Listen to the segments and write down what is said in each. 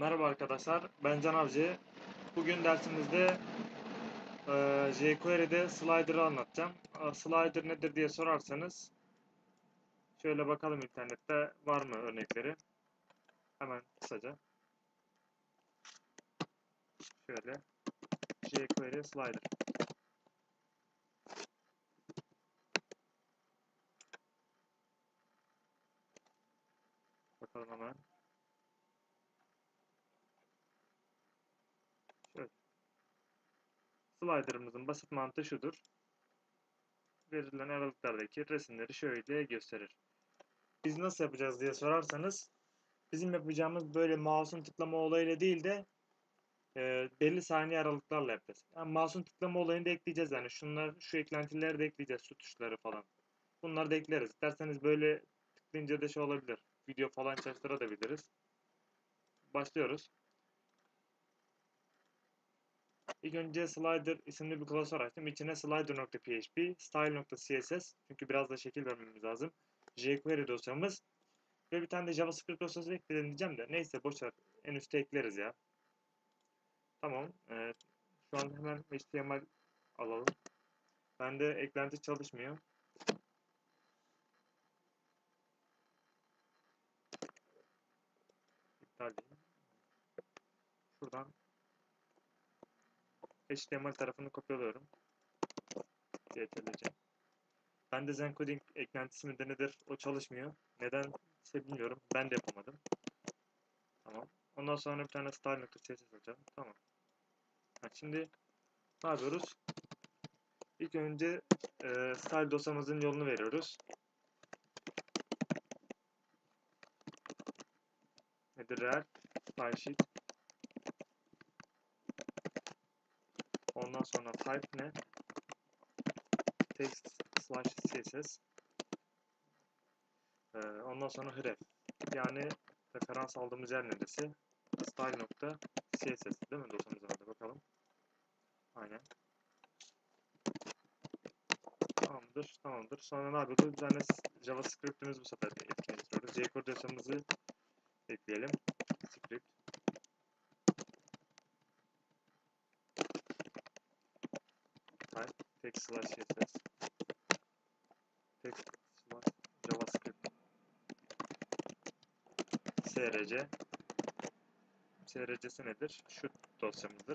Merhaba arkadaşlar, ben Can Avcı. Bugün dersimizde jQuery'de slider'ı anlatacağım. Slider nedir diye sorarsanız, şöyle bakalım internette var mı örnekleri. Hemen kısaca. Şöyle, jQuery slider. Bakalım hemen. Şöyle. Slider'ımızın basit mantığı şudur. Verilen aralıklardaki resimleri şöyle gösterir. Biz nasıl yapacağız diye sorarsanız, bizim yapacağımız böyle mouse'un tıklama olayıyla değil de belli saniye aralıklarla yapacağız. Yani mouse'un tıklama olayını da ekleyeceğiz yani. Şu eklentileri de ekleyeceğiz. Şu tuşları falan. Bunları da ekleriz. İsterseniz böyle tıklayınca da şey olabilir. Video falan çalıştırabiliriz. Başlıyoruz. İlk önce Slider isimli bir klasör açtım. İçine slider.php, style.css, çünkü biraz da şekil vermemiz lazım, jQuery dosyamız ve bir tane de JavaScript dosyası ekledim diyeceğim de. Neyse boşver. En üstte ekleriz ya. Tamam. Şu an hemen HTML alalım. Bende eklenti çalışmıyor. İptal diyeyim. Şuradan HTML tarafını kopyalıyorum. CTRL-C. Bende Zencoding eklentisi midir nedir? O çalışmıyor. Neden bilmiyorum. Ben de yapamadım. Tamam. Ondan sonra bir tane style.css açalım. Tamam. Şimdi ne yapıyoruz? İlk önce style dosyamızın yolunu veriyoruz. Nedir? Real style sheet. Ondan sonra type ne? Text slash css. Ondan sonra href. Yani referans aldığımız yer neresi? Style.css değil mi dosyamızın adı? Bakalım. Aynen. Tamamdır. Tamamdır. Sonra ne yapıyoruz? Bir tane JavaScript'imiz bu sefer etkinleştiriyoruz. jQuery dosyamızı ekleyelim. Script. Type. Text slash css. Text slash JavaScript. src. src'si nedir? Şu dosyamızdır.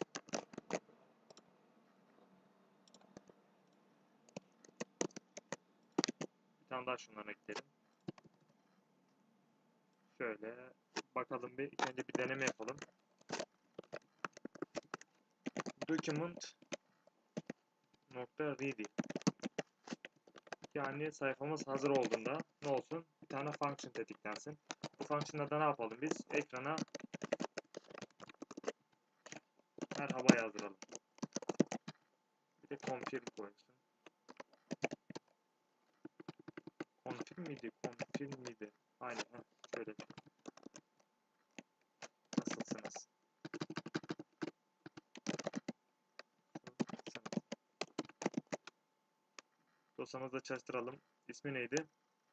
Bir tane daha şundan ekleyelim. Şöyle bakalım bir. İlk önce bir deneme yapalım. Document.ready. Yani sayfamız hazır olduğunda ne olsun? Bir tane function tetiklensin. Bu function'da da ne yapalım biz? Ekrana merhaba yazdıralım. Bir de confirm koysun. Confirm miydi? Confirm miydi? Aynen. Şöyle. Nasılsınız? Dosyamızda çalıştıralım. İsmi neydi?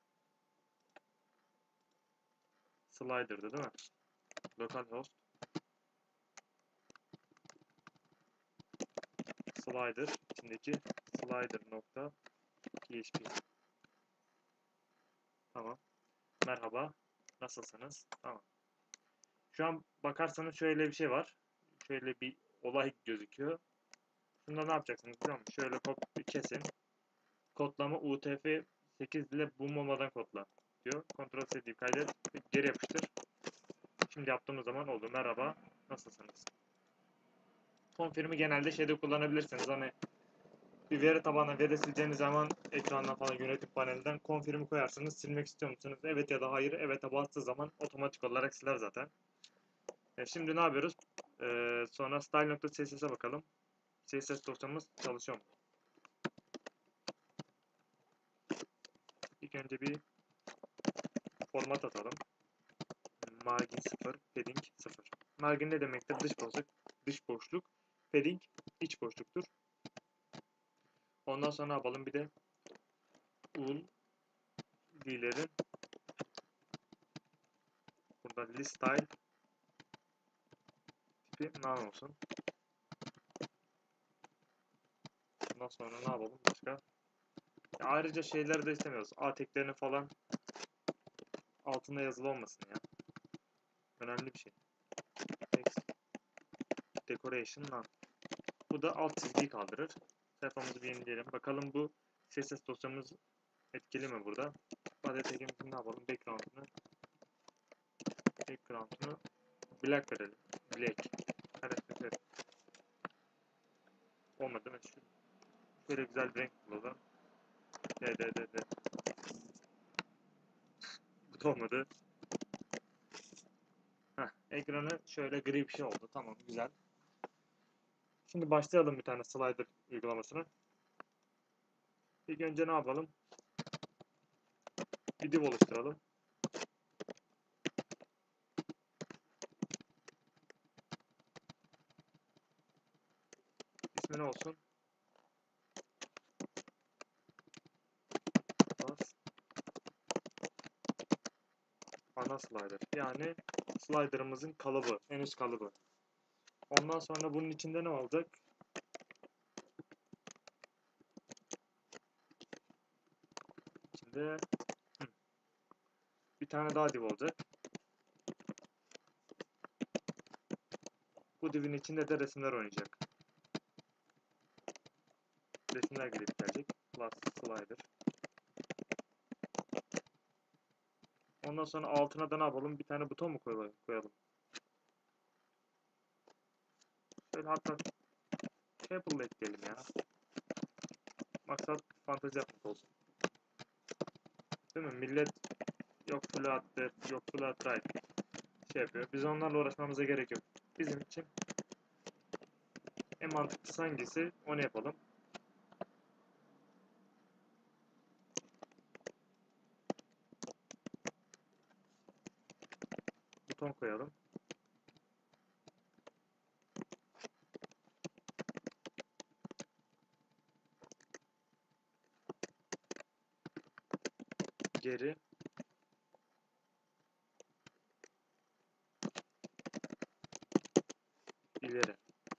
Slider'dı değil mi? Localhost slider içindeki slider.php. Tamam. Merhaba. Nasılsınız? Tamam. Şu an bakarsanız şöyle bir şey var. Şöyle bir olay gözüküyor. Şunda ne yapacaksınız biliyor musunuz? Şöyle kesin. Kodlama UTF-8 ile bulmamadan kodla diyor. Ctrl+C deyip kaydet. Geri yapıştır. Şimdi yaptığımız zaman oldu. Merhaba. Nasılsınız? Confirm'i genelde şeyde kullanabilirsiniz. Hani bir veri tabanına veri sileceğiniz zaman ekrandan falan yönetim panelinden confirm'i koyarsınız. Silmek istiyor musunuz? Evet ya da hayır. Evet'e bastığı zaman otomatik olarak siler zaten. Şimdi ne yapıyoruz? Sonra style.css'e bakalım. CSS dosyamız çalışıyor mu? İlk önce bir format atalım. Margin 0, padding 0. Margin ne demektir? Dış boşluk. Padding iç boşluktur. Ondan sonra ne yapalım? Bir de ul d'lerin burada list style tipi none olsun. Ondan sonra ne yapalım başka? Ya ayrıca şeyler de istemiyoruz. A teklerini falan altında yazılı olmasın ya. Önemli bir şey. Text decoration none. Bu da alt çizgiyi kaldırır. Sayfamızı bir yenileyelim. Bakalım bu CSS dosyamız etkili mi burada? Body tag'imizin ne yapalım? Background'unu black verelim. Black. Evet. Olmadı değil mi? Şöyle güzel bir renk bulalım. D. Bu da olmadı. Ekranı şöyle gri bir şey oldu. Tamam, güzel. Şimdi başlayalım bir tane slider uygulamasına. İlk önce ne yapalım? Bir div oluşturalım. İsmi ne olsun? Ana slider. Yani slider'ımızın kalıbı. En üst kalıbı. Ondan sonra bunun içinde ne olacak? İçinde bir tane daha div olacak. Bu divin içinde de resimler oynayacak. Resimler gelip gelecek. Plus slider. Ondan sonra altına da ne yapalım? Bir tane buton mu koyalım? Şöyle hatta table ekleyelim ya. Maksat fantezi yapmak olsun. Değil mi? Millet yok flat left, yok flat right şey yapıyor. Biz onlarla uğraşmamıza gerek yok. Bizim için en mantıklısı hangisi? Onu yapalım. Buton koyalım. Geri. İleri.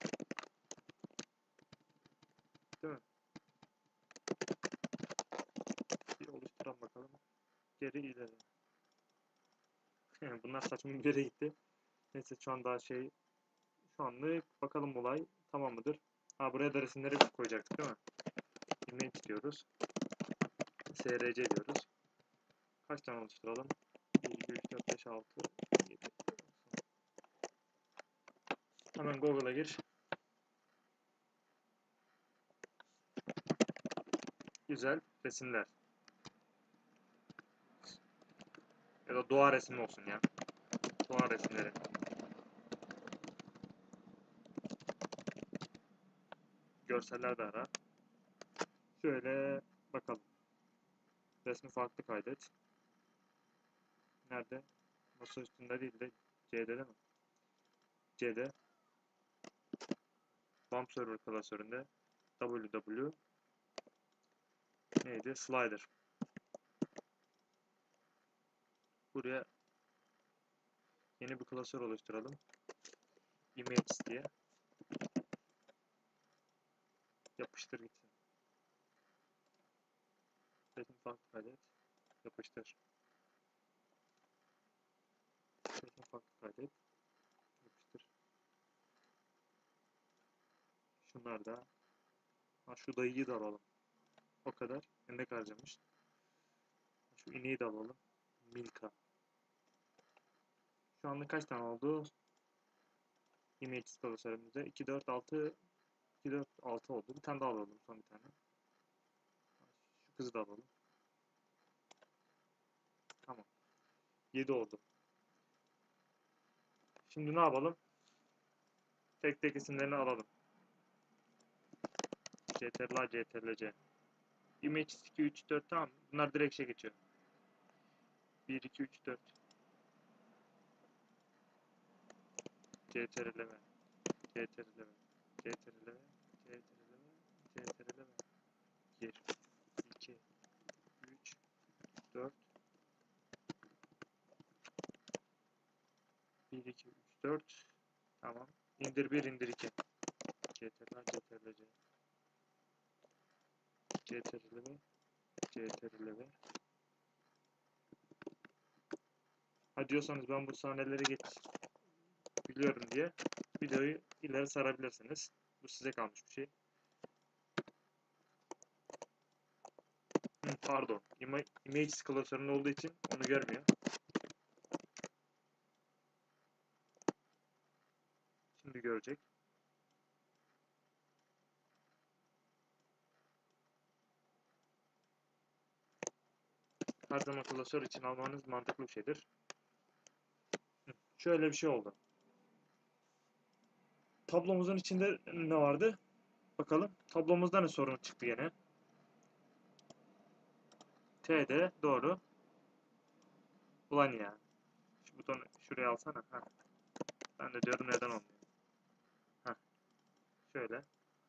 Değil mi? Bir oluşturalım bakalım. Geri ileri. Bunlar saçma bir yere gitti. Neyse şu an daha şu anlık bakalım olay tamam mıdır? Buraya da resimleri koyacaktık değil mi? Image diyoruz. SRC diyoruz. Kaç tane oluşturalım? 1, 2, 3, 4, 5, 6, 7. Hemen Google'a gir. Güzel resimler. Ya da doğa resmi olsun ya. Doğa resimleri. Görseller de ara. Şöyle bakalım. Resmi farklı kaydet. Nerede? Masa üstünde değil de C'de değil mi? C'de. Bump server klasöründe www neydi? Slider. Buraya yeni bir klasör oluşturalım. Image diye. Yapıştır gitsin. Resim farklı kaydet. Yapıştır. Resim farklı kaydet. Yapıştır. Şunlar da. Şu dayıyı da alalım. O kadar. Emek harcamış. Şu ineği de alalım. Milka. Şu anda kaç tane oldu? Image klasörümüzde 2, 4, 6 2, 4, 6 oldu. Bir tane daha alalım. Son bir tane. Şu kızı da alalım. Tamam. 7 oldu. Şimdi ne yapalım? Tek tek isimlerini alalım. CTRL A, CTRL C. Image 2, 3, 4 tamam. Bunlar direkt geçiyor. 1, 2, 3, 4. CTRL-V. CTRL-V. CTRL-V. CTRL-V. CTRL-V. 1, 2, 3, 4. 1, 2, 3, 4. Tamam. İndir 1, indir 2. CTRL, CTRL, CTRL, CTRL. Ha diyorsanız ben bu sahneleri geç biliyorum diye videoyu ileri sarabilirsiniz. Bu size kalmış bir şey. Pardon. Image klasörünün olduğu için onu görmüyor. Şimdi görecek. Her zaman klasör için almanız mantıklı bir şeydir. Şöyle bir şey oldu. Tablomuzun içinde ne vardı? Bakalım. Tablomuzda ne sorun çıktı gene? TD doğru. Ulan ya. Şu butonu şuraya alsana. Heh. Ben de diyorum neden olmuyor. Heh. Şöyle.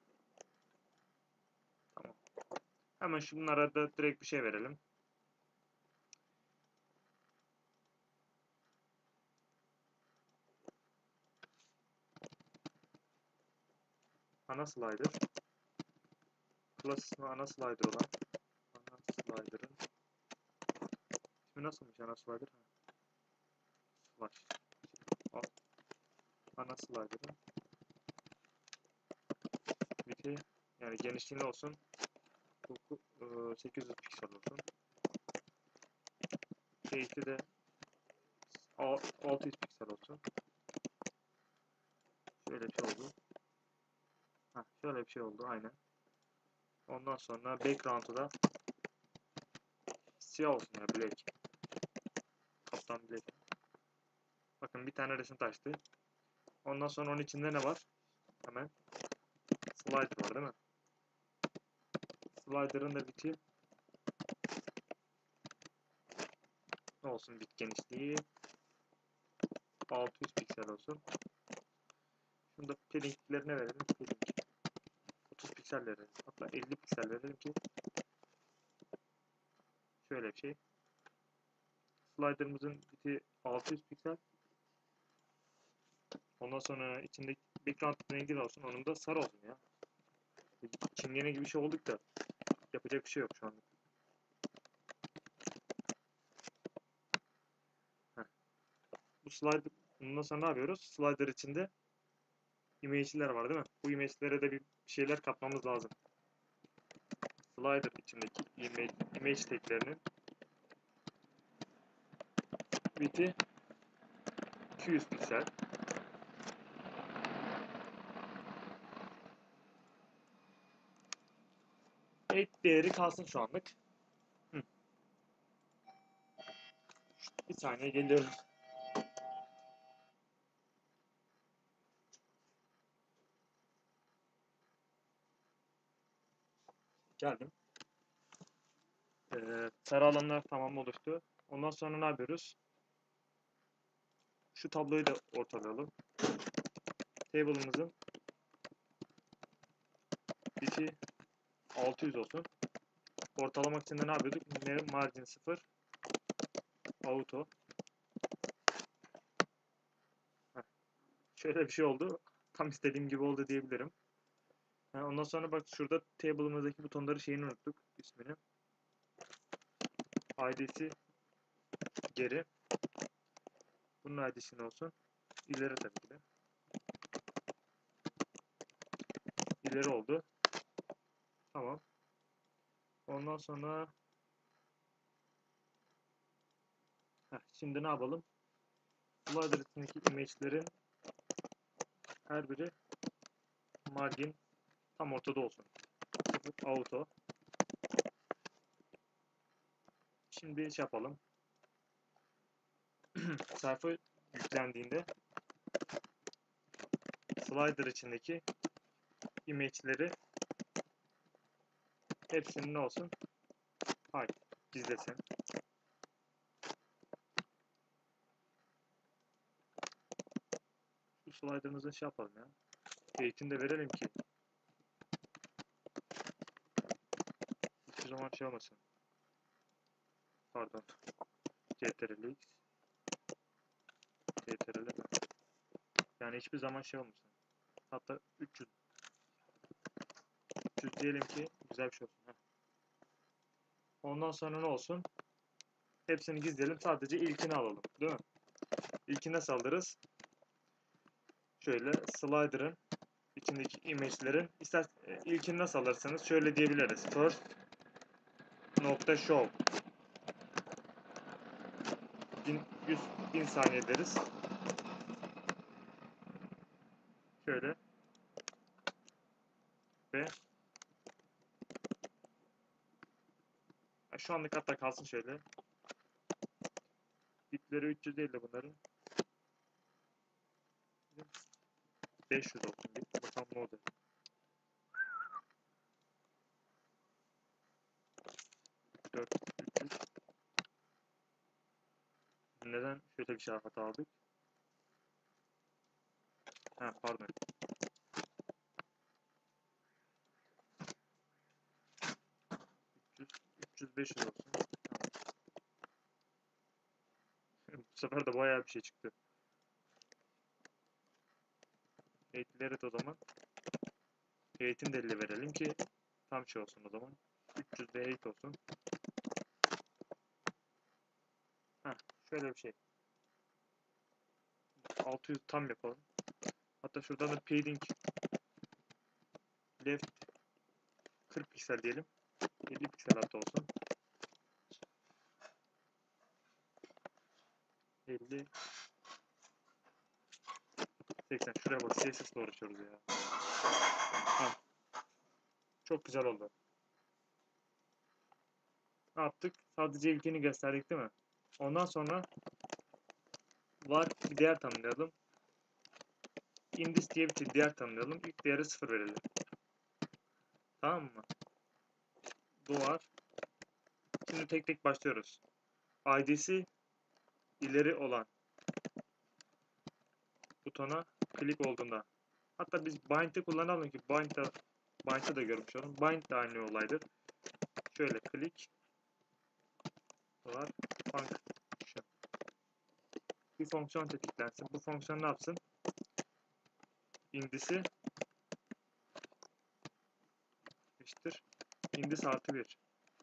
Tamam. Hemen şunlara da direkt bir şey verelim. Ana slider. Class ismi ana slider olan. Ana slider'ın ismi nasılmış ana slider? Slash. Al. Ana slider'ın width'i yani genişliği olsun. 800 piksel olsun. Heighti de 600 piksel olsun. Şöyle bir şey oldu. Heh, şöyle bir şey oldu aynen. Ondan sonra background'u da siyah olsun ya, black. Kaptan black. Bakın bir tane resim taştı. Ondan sonra onun içinde ne var? Hemen slider var değil mi? Slider'ın da biti ne olsun, bit genişliği 600 piksel olsun. Şunu da padding'lerine verelim. Padding 30 piksel verelim. Hatta 50 piksel verelim ki şöyle bir şey. Slider'ımızın biti 600 piksel. Ondan sonra içindeki background rengi de olsun. Onun da sarı olsun ya. Çingene gibi bir şey olduk da yapacak bir şey yok şu anda. Heh. Bu slider, bundan sonra ne yapıyoruz? Slider içinde image'ler var değil mi? Bu image'lere de bir şeyler katmamız lazım. Slider içindeki image taglerinin width'i 200 piksel. Değeri kalsın şu anlık. Hı. Bir saniye geliyorum. Geldim. Sarı alanlar tamam oluştu. Ondan sonra ne yapıyoruz? Şu tabloyu da ortalayalım. Table'ımızın width'i 600 olsun. Ortalamak için de ne yapıyorduk? Margin 0. Auto. Heh. Şöyle bir şey oldu. Tam istediğim gibi oldu diyebilirim. Ondan sonra bak şurada table'ımızdaki butonları şeyini unuttuk. İsmini. ID'si geri. Bunun ID'si ne olsun? İleri tabii ki de. İleri oldu. Tamam. Ondan sonra şimdi ne yapalım? Slider içindeki image'lerin her biri margin tam ortada olsun. Auto. Şimdi şey yapalım. Sayfa yüklendiğinde slider içindeki image'leri hepsinin ne olsun? Hayır, gizlesin. Şu slider'ımızı şey yapalım ya. Eğitim de verelim ki hiçbir zaman şey olmasın. Pardon. CTRL X. CTRL. Yani hiçbir zaman şey olmasın. Hatta 300 diyelim ki güzel bir şey olsun. Heh. Ondan sonra ne olsun? Hepsini gizleyelim. Sadece ilkini alalım. Değil mi? İlkine saldırırız. Şöyle slider'ın içindeki image'lerin ilkini nasıl alırsanız şöyle diyebiliriz. First nokta show 1000 saniye deriz. Şöyle ve şu anlık hatta kalsın şöyle. Dipleri 300 değil de bunların 500 olsun. Bakalım ne olacak. Neden şöyle bir şey hata aldık? Ha pardon. 300 500 olsun. Bu sefer de bayağı bir şey çıktı. Eğitimleri de o zaman. Eğitim de 50 verelim ki tam şey olsun o zaman. 300 de eğit olsun. Ha şöyle bir şey. 600 tam yapalım. Hatta şuradan da padding left 40 piksel diyelim. 50 piksel hatta olsun. 50 80 şuraya bak CSS'le uğraşıyoruz ya. Ha, çok güzel oldu. Ne yaptık? Sadece ilkini gösterdik değil mi? Ondan sonra var bir değer tanımlayalım. Indis diye bir değer tanımlayalım. İlk değeri 0 verelim. Tamam mı? Bu var. Şimdi tek tek başlıyoruz. ID'si ileri olan butona klik olduğunda. Hatta biz bind'i kullanalım ki bind'ı da görmüş olalım. Bind de aynı olaydır. Şöyle klik var. Function. Bir fonksiyon tetiklensin. Bu fonksiyon ne yapsın? Indis'i eşittir. Indis artı 1.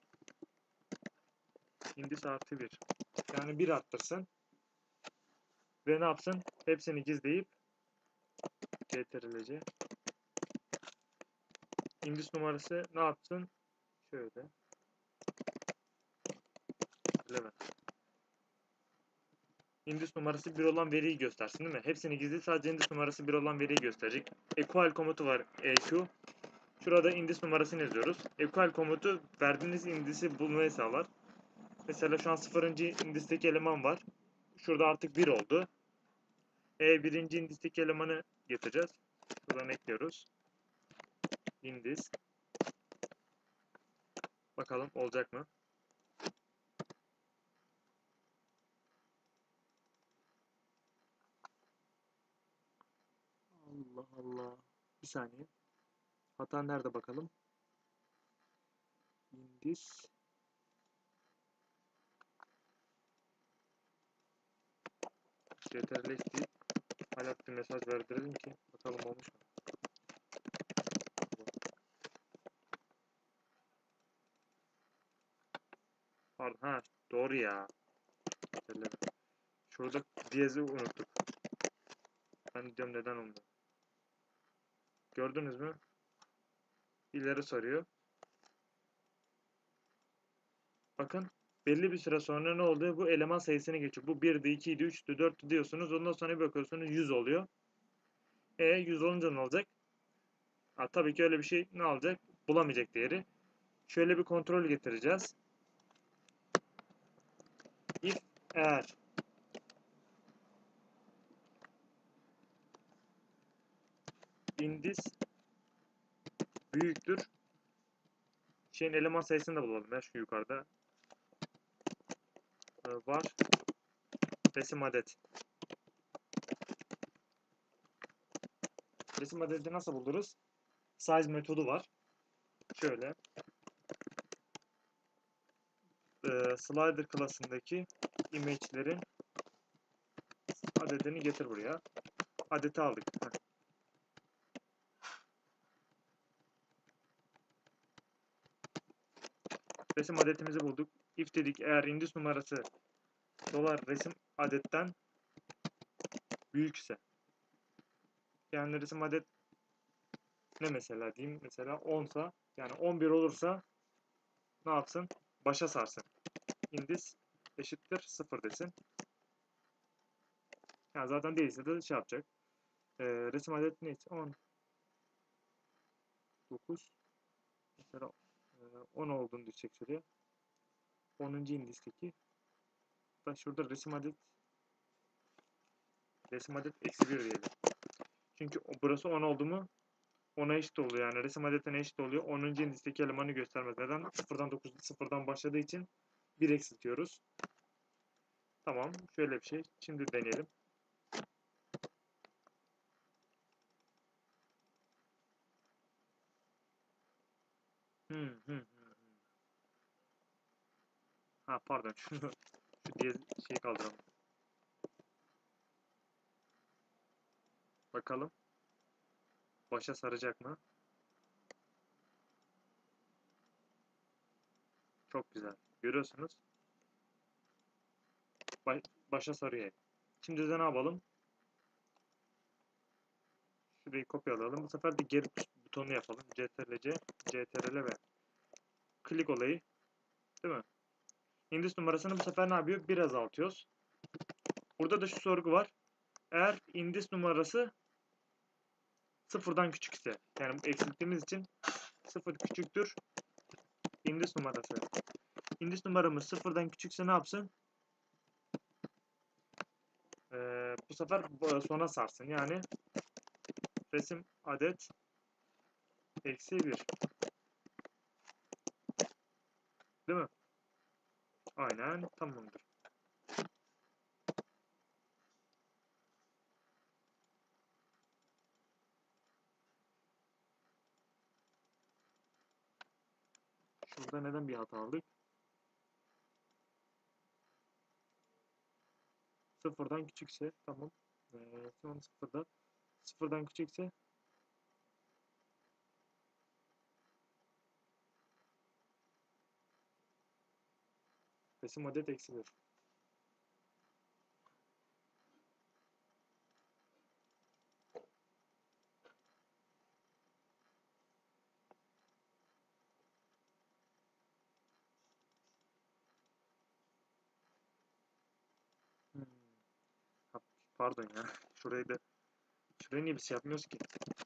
Indis artı 1. Yani 1 arttırsın. Ve ne yapsın? Hepsini gizleyip ctrl-c indis numarası ne yapsın? Şöyle 11. Indis numarası 1 olan veriyi göstersin değil mi? Hepsini gizli sadece indis numarası 1 olan veriyi gösterecek. Equal komutu var. EQ. Şurada indis numarasını yazıyoruz. Equal komutu verdiğiniz indisi bulmayı sağlar. Mesela şu an 0. indisteki eleman var. Şurada artık 1 oldu. Birinci indisteki elemanı getireceğiz. Şuradan ekliyoruz. Indis. Bakalım olacak mı? Allah Allah. Bir saniye. Hata nerede bakalım? Indis. Ctrl deyip hala bir mesaj verdirelim ki bakalım olmuş mu? Pardon ha doğru ya. Şurada diyezi unuttuk. Ben diyorum neden oldu. Gördünüz mü? İleri soruyor. Bakın belli bir süre sonra ne oluyor? Bu eleman sayısını geçiyor. Bu 1'di, 2'ydi, 3'tü, 4'tü diyorsunuz. Ondan sonra bir bakıyorsunuz 100 oluyor. 100 olunca ne olacak? Tabii ki öyle bir şey ne olacak? Bulamayacak değeri. Şöyle bir kontrol getireceğiz. If eğer indis büyüktür. Şeyin eleman sayısını da bulalım ya şu yukarıda. Var. Resim adet. Resim adedi nasıl buluruz? Size metodu var. Şöyle. Slider klasındaki image'lerin adedini getir buraya. Adeti aldık. resim adetimizi bulduk. If dedik, eğer indis numarası dolar resim adetten büyükse. Yani resim adet ne mesela diyeyim, mesela 10 sa, yani 11 olursa ne yapsın? Başa sarsın. Indis eşittir 0 desin. Yani zaten değilse de şey yapacak. Resim adet neyse 10, 9, mesela 10 olduğunu düşecek şuraya. 10. indisteki da şurada resim adet eksi 1 diyelim. Çünkü burası 10 oldu mu 10'a eşit oluyor, yani resim adetine eşit oluyor. 10. indisteki elemanı göstermez. Neden? 0'dan 9, 0'dan başladığı için 1 eksiltiyoruz. Tamam. Şöyle bir şey. Şimdi deneyelim. Ha pardon. Şu diye şey kaldıralım. Bakalım. Başa saracak mı? Çok güzel. Görüyorsunuz. Başa sarıyor. Şimdi de ne yapalım? Şurayı kopyalayalım. Bu sefer de geri butonu yapalım. CTRL-C, CTRL-V. Klik olayı. Değil mi? İndis numarasını bu sefer ne yapıyor? 1 azaltıyoruz. Burada da şu sorgu var. Eğer indis numarası 0'dan küçükse, yani eksilttiğimiz için 0 küçüktür indis numarası. İndis numaramız 0'dan küçükse ne yapsın? Bu sefer sona sarsın. Yani resim adet eksi 1. Değil mi? Aynen, tamamdır. Şurada neden bir hata aldık? 0'dan küçükse tamam. Şu an 0'dan küçükse resim adet eksi 1. Hmm. Pardon ya. Şurayı niye biz yapmıyoruz ki?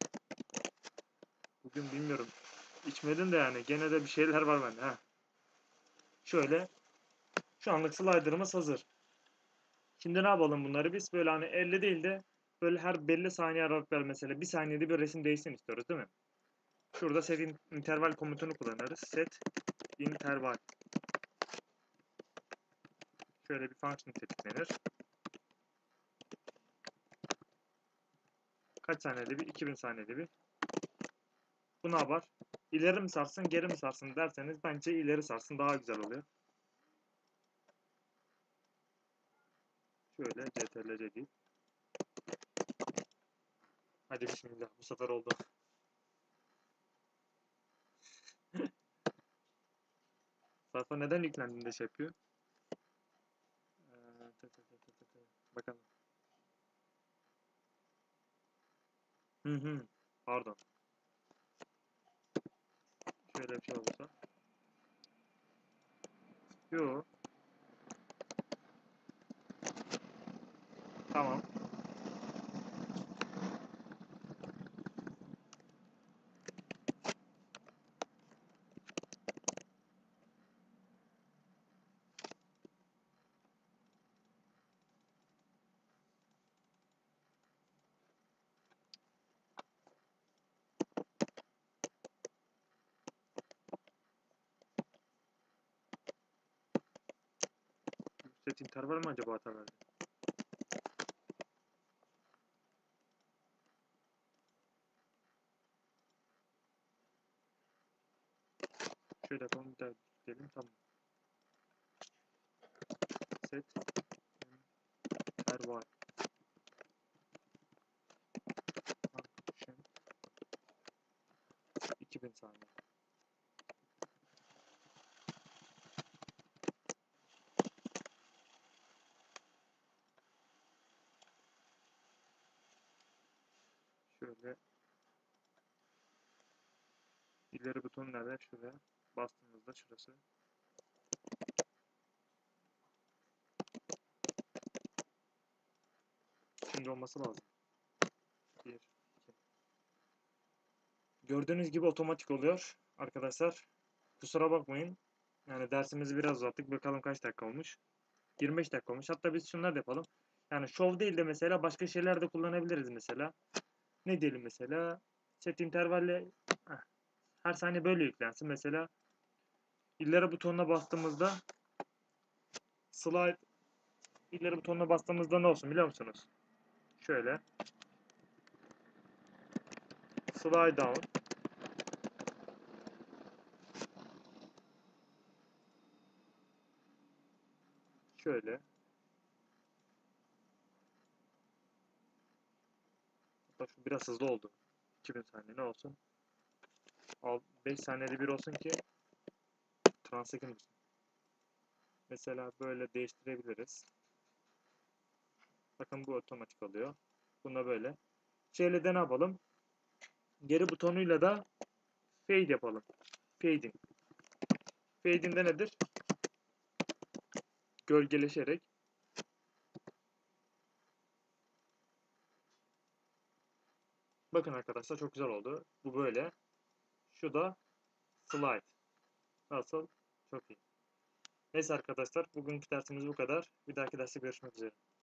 Bugün bilmiyorum. İçmedim de yani. Gene de bir şeyler var bende. Ha. Şöyle. Şu anlık slider'ımız hazır. Şimdi ne yapalım bunları biz? Böyle hani 50 değil de böyle her belli saniye aralıklar, mesela bir saniyede bir resim değişsin istiyoruz değil mi? Şurada set interval komutunu kullanırız. Set interval. Şöyle bir function tetiklenir. Kaç saniyede bir? 2000 saniyede bir. Bu ne yapar? İleri mi sarsın, geri mi sarsın derseniz bence ileri sarsın, daha güzel oluyor. Şöyle CTRL-C deyip. Hadi bismillah, bu sefer oldu. Sayfa neden yüklendiğinde şey yapıyor? Bakalım. Pardon. Şöyle bir şey olursa. Yo. Tamam. Set interval mi acaba hata verdi? Şöyle yapalım, bir daha diyelim, tamam. Set interval function 2000 saniye. Şöyle ileri buton nerede? Şuraya. Bastığımızda şurası. Şimdi olması lazım. 1, 2. Gördüğünüz gibi otomatik oluyor arkadaşlar. Kusura bakmayın. Yani dersimizi biraz uzattık. Bakalım kaç dakika olmuş. 25 dakika olmuş. Hatta biz şunları da yapalım. Yani show değil de mesela başka şeyler de kullanabiliriz mesela. Ne diyelim mesela? Set intervalle her saniye böyle yüklensin. Mesela ileri butonuna bastığımızda slide ileri butonuna bastığımızda ne olsun biliyor musunuz? Şöyle slide down, şöyle hatta şu biraz hızlı oldu. 2000 saniye ne olsun? 5 saniyede bir olsun ki transaction olsun. Mesela böyle değiştirebiliriz. Bakın bu otomatik oluyor. Buna böyle. Şöyle de ne yapalım? Geri butonuyla da fade yapalım. Fading. Fading de nedir? Gölgeleşerek. Bakın arkadaşlar çok güzel oldu. Bu böyle. Şu da slide. Nasıl? Çok iyi. Neyse arkadaşlar bugünkü dersimiz bu kadar. Bir dahaki derste görüşmek üzere.